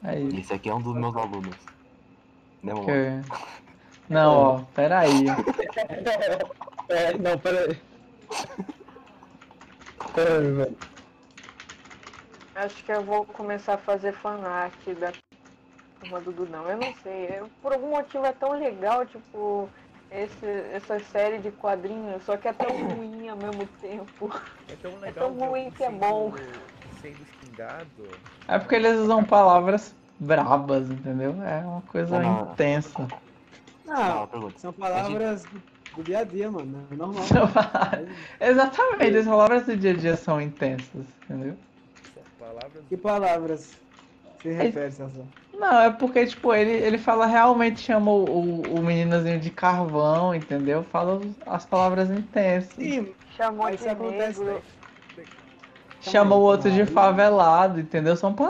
Aí, Esse aqui é um dos meus alunos. Né, mamãe? que... Não, ó, peraí. Não, peraí. Peraí, velho. Acho que eu vou começar a fazer fanart da turma do Dudão. Eu não sei. Por algum motivo é tão legal, tipo, essa série de quadrinhos, só que é tão ruim ao mesmo tempo. É tão É legal tão ver ruim alguém que é bom. sendo xingado. É porque eles usam palavras brabas, entendeu? É uma coisa Não. intensa. Não, Não, pergunta. são palavras do dia a dia, mano. É normal. Exatamente, as palavras do dia a dia são intensas, entendeu? São palavras. Que palavras se É, refere, Sassá? não, é porque, tipo, ele fala realmente, chama o meninozinho de carvão, entendeu? Fala as palavras intensas. Sim, Chamou mas de isso acontece. negro. Calma Chama o aí, outro calma de aí. favelado, entendeu? São